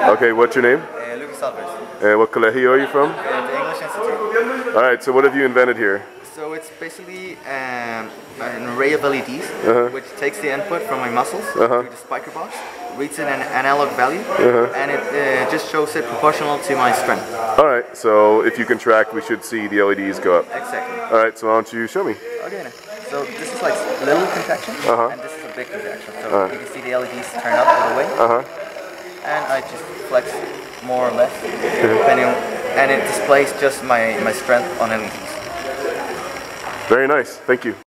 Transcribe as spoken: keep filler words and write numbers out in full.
Okay, what's your name? Uh, Lucas Alvarez. And what colegio are you from? Uh, the English Institute. Alright, so what have you invented here? So it's basically um, an array of L E Ds, Uh-huh. which takes the input from my muscles Uh-huh. through the SpikerBox, reads in an analog value, Uh-huh. and it uh, just shows it proportional to my strength. Alright, so if you contract, we should see the L E Ds go up. Exactly. Alright, so why don't you show me? Okay, now. So this is like little contraction, Uh-huh. and this is a big contraction. So Uh-huh. you can see the L E Ds turn up all the way, Uh-huh. and I just flex more or less, depending on, and it displays just my, my strength on L E Ds. Very nice, thank you.